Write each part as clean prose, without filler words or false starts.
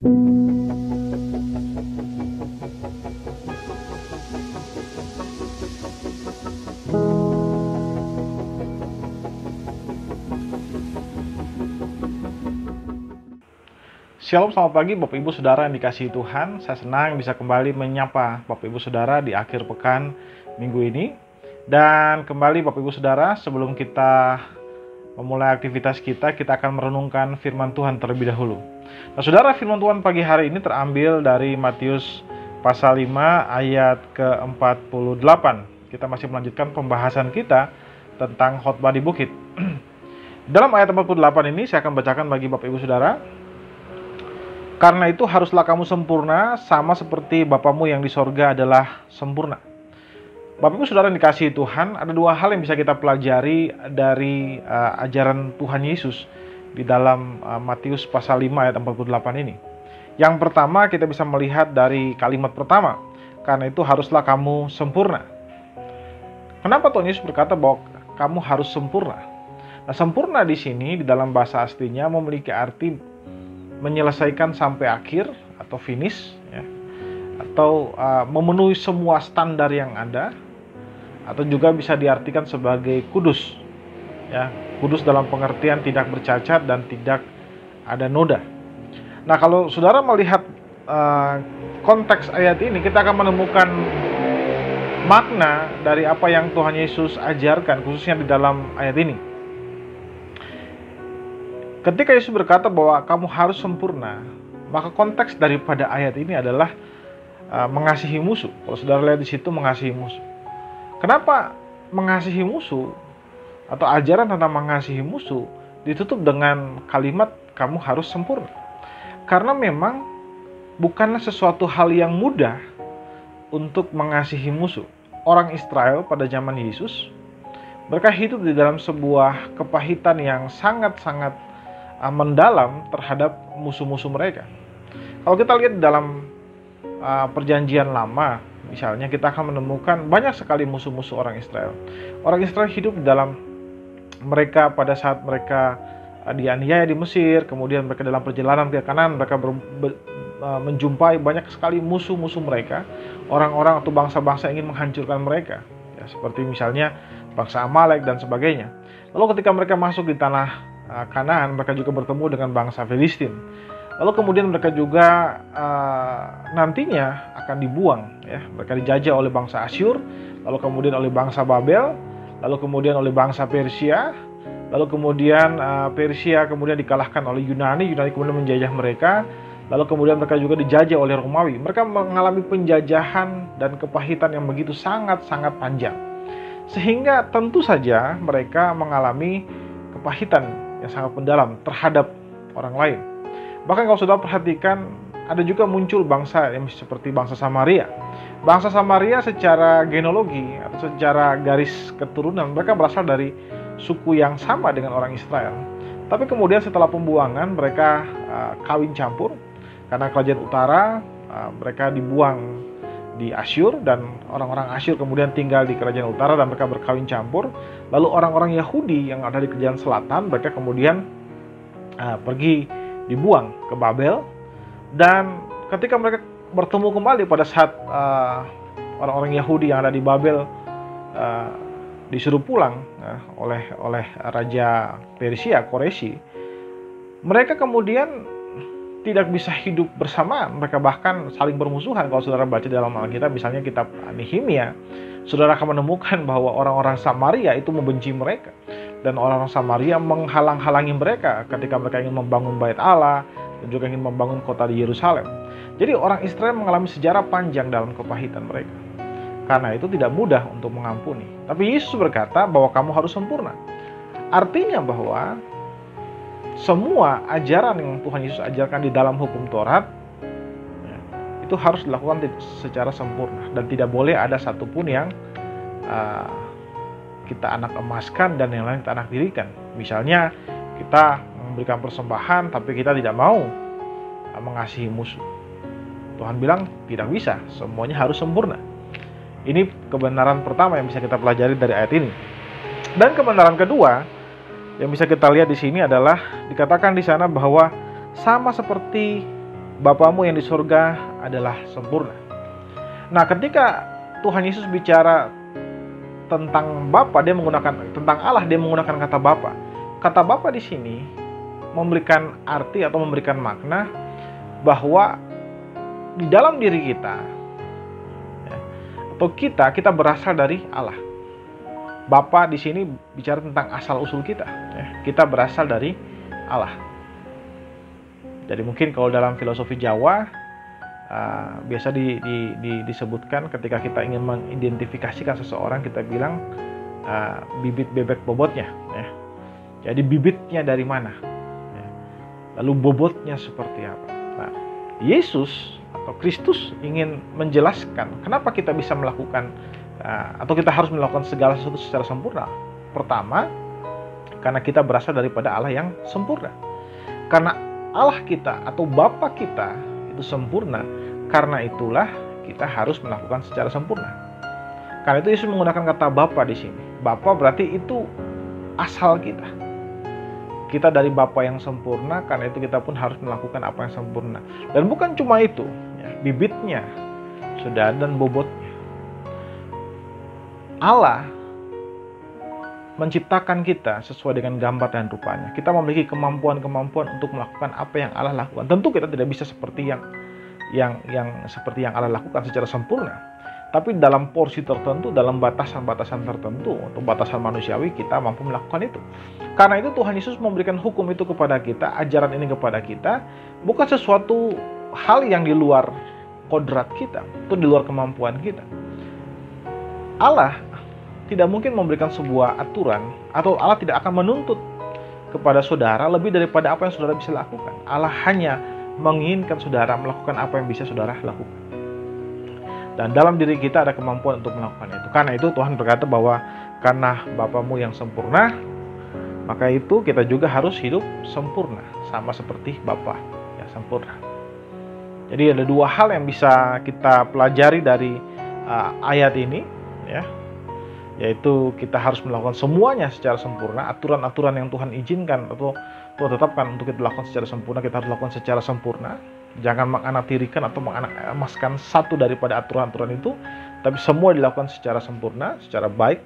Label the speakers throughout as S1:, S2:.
S1: Shalom, selamat pagi Bapak Ibu Saudara yang dikasihi Tuhan. Saya senang bisa kembali menyapa Bapak Ibu Saudara di akhir pekan minggu ini. Dan kembali Bapak Ibu Saudara, sebelum kita memulai aktivitas kita akan merenungkan firman Tuhan terlebih dahulu. Nah Saudara, firman Tuhan pagi hari ini terambil dari Matius pasal 5 ayat ke-48. Kita masih melanjutkan pembahasan kita tentang khotbah di bukit. Dalam ayat 48 ini saya akan bacakan bagi Bapak Ibu Saudara. Karena itu haruslah kamu sempurna, sama seperti Bapamu yang di sorga adalah sempurna. Bapak Ibu Saudara yang dikasihi Tuhan, ada dua hal yang bisa kita pelajari dari ajaran Tuhan Yesus di dalam Matius pasal 5 ayat 48 ini. Yang pertama, kita bisa melihat dari kalimat pertama, karena itu haruslah kamu sempurna. Kenapa Tuhan Yesus berkata bahwa kamu harus sempurna? Nah, sempurna di sini di dalam bahasa aslinya memiliki arti menyelesaikan sampai akhir atau finish, ya, atau memenuhi semua standar yang ada, atau juga bisa diartikan sebagai kudus, ya, kudus dalam pengertian tidak bercacat dan tidak ada noda. Nah, kalau saudara melihat konteks ayat ini, kita akan menemukan makna dari apa yang Tuhan Yesus ajarkan, khususnya di dalam ayat ini. Ketika Yesus berkata bahwa kamu harus sempurna, maka konteks daripada ayat ini adalah mengasihi musuh. Kalau saudara lihat di situ, mengasihi musuh. Kenapa mengasihi musuh atau ajaran tentang mengasihi musuh ditutup dengan kalimat kamu harus sempurna? Karena memang bukanlah sesuatu hal yang mudah untuk mengasihi musuh. Orang Israel pada zaman Yesus, mereka hidup di dalam sebuah kepahitan yang sangat-sangat mendalam terhadap musuh-musuh mereka. Kalau kita lihat dalam perjanjian lama, misalnya kita akan menemukan banyak sekali musuh-musuh orang Israel. Orang Israel hidup di dalam mereka pada saat mereka dianiaya di Mesir, kemudian mereka dalam perjalanan ke Kanaan, mereka menjumpai banyak sekali musuh-musuh mereka, orang-orang atau bangsa-bangsa yang ingin menghancurkan mereka, ya, seperti misalnya bangsa Amalek dan sebagainya. Lalu ketika mereka masuk di tanah Kanaan, mereka juga bertemu dengan bangsa Filistin. Lalu kemudian mereka juga nantinya akan dibuang, ya. Mereka dijajah oleh bangsa Asyur, lalu kemudian oleh bangsa Babel, lalu kemudian oleh bangsa Persia, lalu kemudian Persia kemudian dikalahkan oleh Yunani kemudian menjajah mereka, lalu kemudian mereka juga dijajah oleh Romawi. Mereka mengalami penjajahan dan kepahitan yang begitu sangat-sangat panjang, sehingga tentu saja mereka mengalami kepahitan yang sangat mendalam terhadap orang lain. Bahkan kalau sudah perhatikan, ada juga muncul bangsa yang seperti bangsa Samaria. Bangsa Samaria secara genealogi atau secara garis keturunan, mereka berasal dari suku yang sama dengan orang Israel. Tapi kemudian setelah pembuangan, mereka kawin campur. Karena kerajaan utara, mereka dibuang di Asyur, dan orang-orang Asyur kemudian tinggal di kerajaan utara dan mereka berkawin campur. Lalu orang-orang Yahudi yang ada di kerajaan selatan, mereka kemudian pergi dibuang ke Babel. Dan ketika mereka bertemu kembali pada saat orang-orang Yahudi yang ada di Babel disuruh pulang oleh Raja Persia, Koreshi, mereka kemudian tidak bisa hidup bersamaan. Mereka bahkan saling bermusuhan. Kalau saudara baca dalam Alkitab, misalnya kitab Nehemia, saudara akan menemukan bahwa orang-orang Samaria itu membenci mereka. Dan orang-orang Samaria menghalang-halangi mereka ketika mereka ingin membangun bait Allah dan juga ingin membangun kota di Yerusalem. Jadi orang Israel mengalami sejarah panjang dalam kepahitan mereka. Karena itu tidak mudah untuk mengampuni. Tapi Yesus berkata bahwa kamu harus sempurna. Artinya bahwa semua ajaran yang Tuhan Yesus ajarkan di dalam hukum Taurat, ya, itu harus dilakukan secara sempurna. Dan tidak boleh ada satupun yang kita anak emaskan dan yang lain kita anak dirikan. Misalnya kita memberikan persembahan tapi kita tidak mau mengasihi musuh. Tuhan bilang tidak bisa, semuanya harus sempurna. Ini kebenaran pertama yang bisa kita pelajari dari ayat ini. Dan kebenaran kedua yang bisa kita lihat di sini adalah dikatakan di sana bahwa sama seperti Bapamu yang di surga adalah sempurna. Nah, ketika Tuhan Yesus bicara tentang Bapa, dia menggunakan tentang Allah, dia menggunakan kata Bapa. Kata Bapa di sini memberikan arti atau memberikan makna bahwa di dalam diri kita, ya, atau kita berasal dari Allah. Bapa di sini bicara tentang asal usul kita. Ya. Kita berasal dari Allah. Jadi mungkin kalau dalam filosofi Jawa biasa disebutkan ketika kita ingin mengidentifikasikan seseorang, kita bilang bibit bebek bobotnya. Ya. Jadi bibitnya dari mana? Ya. Lalu bobotnya seperti apa? Nah, Yesus atau Kristus ingin menjelaskan kenapa kita bisa melakukan atau kita harus melakukan segala sesuatu secara sempurna. Pertama, karena kita berasal daripada Allah yang sempurna. Karena Allah kita atau Bapa kita itu sempurna, karena itulah kita harus melakukan secara sempurna. Karena itu Yesus menggunakan kata Bapa di sini. Bapa berarti itu asal kita. Kita dari Bapa yang sempurna, karena itu kita pun harus melakukan apa yang sempurna. Dan bukan cuma itu, ya, bibitnya sudah dan bobotnya. Allah menciptakan kita sesuai dengan gambar dan rupanya. Kita memiliki kemampuan-kemampuan untuk melakukan apa yang Allah lakukan. Tentu kita tidak bisa seperti yang seperti yang Allah lakukan secara sempurna. Tapi dalam porsi tertentu, dalam batasan-batasan tertentu, untuk batasan manusiawi, kita mampu melakukan itu. Karena itu Tuhan Yesus memberikan hukum itu kepada kita, ajaran ini kepada kita, bukan sesuatu hal yang di luar kodrat kita, itu di luar kemampuan kita. Allah tidak mungkin memberikan sebuah aturan, atau Allah tidak akan menuntut kepada saudara lebih daripada apa yang saudara bisa lakukan. Allah hanya menginginkan saudara melakukan apa yang bisa saudara lakukan. Dan dalam diri kita ada kemampuan untuk melakukan itu. Karena itu Tuhan berkata bahwa karena Bapamu yang sempurna, maka itu kita juga harus hidup sempurna, sama seperti Bapa yang sempurna. Jadi ada dua hal yang bisa kita pelajari dari ayat ini, ya, yaitu kita harus melakukan semuanya secara sempurna. Aturan-aturan yang Tuhan izinkan atau Tuhan tetapkan untuk kita lakukan secara sempurna, kita harus lakukan secara sempurna. Jangan menganaktirikan atau mengemaskan satu daripada aturan-aturan itu, tapi semua dilakukan secara sempurna, secara baik,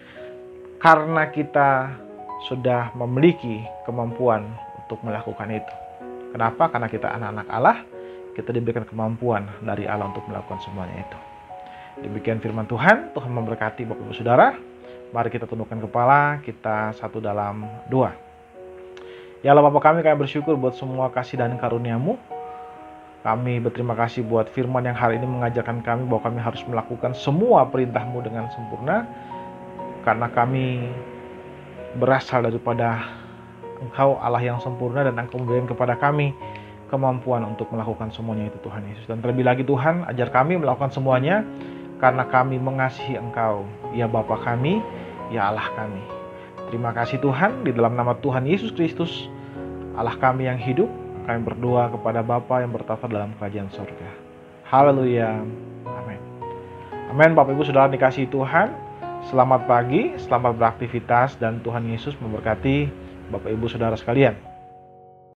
S1: karena kita sudah memiliki kemampuan untuk melakukan itu. Kenapa? Karena kita anak-anak Allah, kita diberikan kemampuan dari Allah untuk melakukan semuanya itu. Demikian firman Tuhan. Tuhan memberkati Bapak Ibu Saudara. Mari kita tundukkan kepala, kita satu dalam doa. Ya Allah Bapa kami bersyukur buat semua kasih dan karunia-Mu. Kami berterima kasih buat firman yang hari ini mengajarkan kami bahwa kami harus melakukan semua perintah-Mu dengan sempurna. Karena kami berasal daripada Engkau Allah yang sempurna, dan Engkau memberikan kepada kami kemampuan untuk melakukan semuanya itu Tuhan Yesus. Dan terlebih lagi Tuhan, ajar kami melakukan semuanya karena kami mengasihi Engkau, ya Bapa kami, ya Allah kami. Terima kasih Tuhan, di dalam nama Tuhan Yesus Kristus, Allah kami yang hidup, kami berdoa kepada Bapa yang bertata dalam kerajaan surga. Haleluya. Amin. Amin. Bapak Ibu Saudara dikasihi Tuhan, selamat pagi, selamat beraktivitas, dan Tuhan Yesus memberkati Bapak Ibu Saudara sekalian.